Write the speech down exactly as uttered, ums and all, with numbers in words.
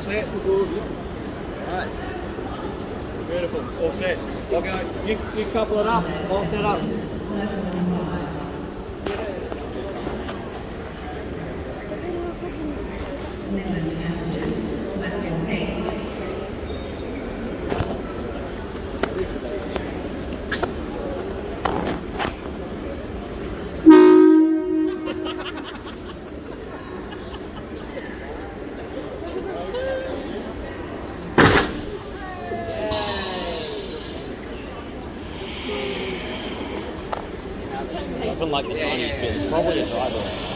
set? Alright. Beautiful. All set. I'll go. You, you couple it up. I'll set up. Even like the tiniest bit, it's probably a driver.